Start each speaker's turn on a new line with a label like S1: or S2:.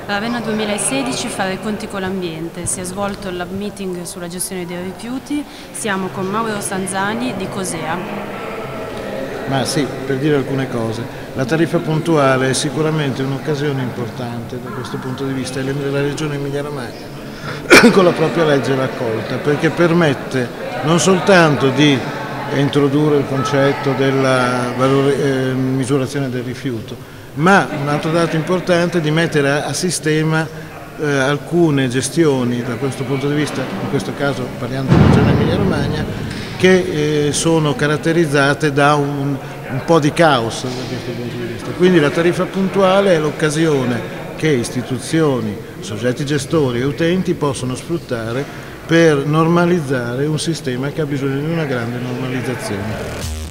S1: Ravenna 2016 fare i conti con l'ambiente. Si è svolto il lab meeting sulla gestione dei rifiuti. Siamo con Mauro Sanzani di Cosea.
S2: Ma sì, per dire alcune cose, la tariffa puntuale è sicuramente un'occasione importante da questo punto di vista e la Regione Emilia-Romagna con la propria legge l'ha accolta, perché permette non soltanto di introdurre il concetto della misurazione del rifiuto, ma un altro dato importante è di mettere a sistema alcune gestioni da questo punto di vista, in questo caso parliamo della Regione Emilia-Romagna, che sono caratterizzate da un po' di caos da questo punto di vista. Quindi la tariffa puntuale è l'occasione che istituzioni, soggetti gestori e utenti possono sfruttare per normalizzare un sistema che ha bisogno di una grande normalizzazione.